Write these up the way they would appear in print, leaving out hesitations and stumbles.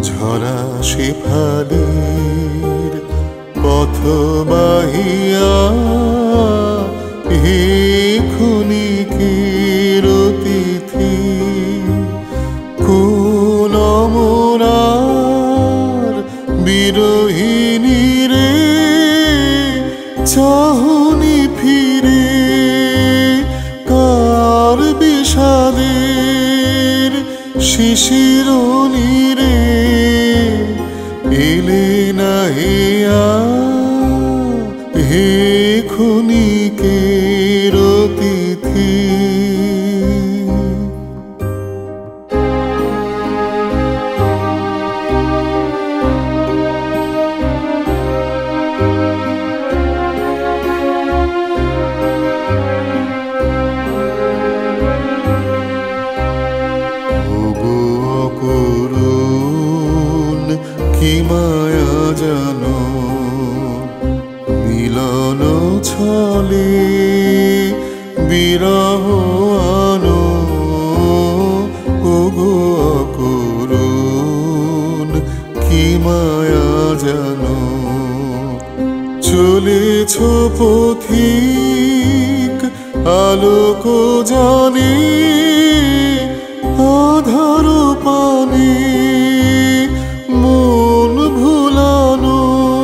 ঝরা শেফালির পথ বাহিয়া হে ক্ষণিকের অতিথি কোন মোরার বিরহিনী রে চাহনি ফিরে কার বিষাদের শিশির নীরে এলে না হেয়া হে ক্ষণিকের অতিথি কি মায়া জানো মিলন ছলে বিরহ আনো ওগো অকরুণ কি মায়া জানো চলেছ পথিক আলোক জানে আধার পানে মন ভুলানো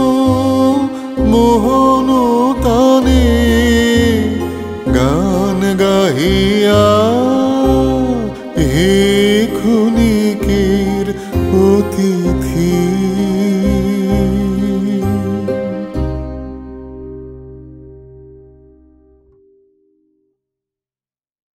মোহন তানে গান গাহিয়া হে ক্ষণিকের অতিথি